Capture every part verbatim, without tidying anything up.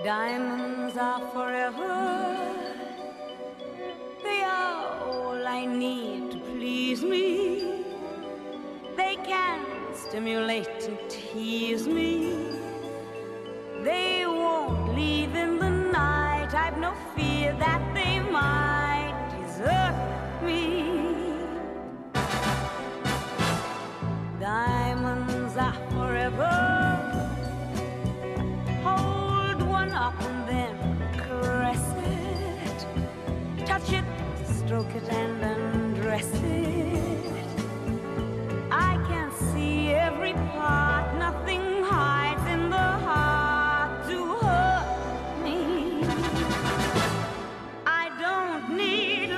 Diamonds are forever. They are all I need to please me. They can stimulate and tease me. They won't leave in the night. I've no fear that they might desert me. Diamonds are forever. Hold one up and then caress it. Touch it, stroke it and undress it. I can see every part. Nothing hides in the heart to hurt me. I don't need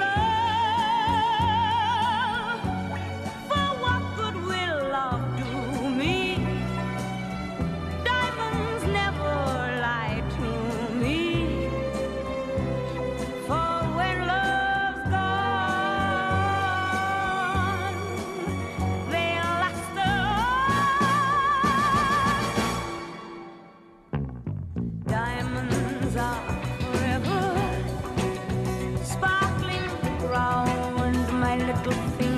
love. For what good will love do me? Diamonds never lie to me. For when love's gone, they'll last on. Diamonds are forever, sparkling round my little finger.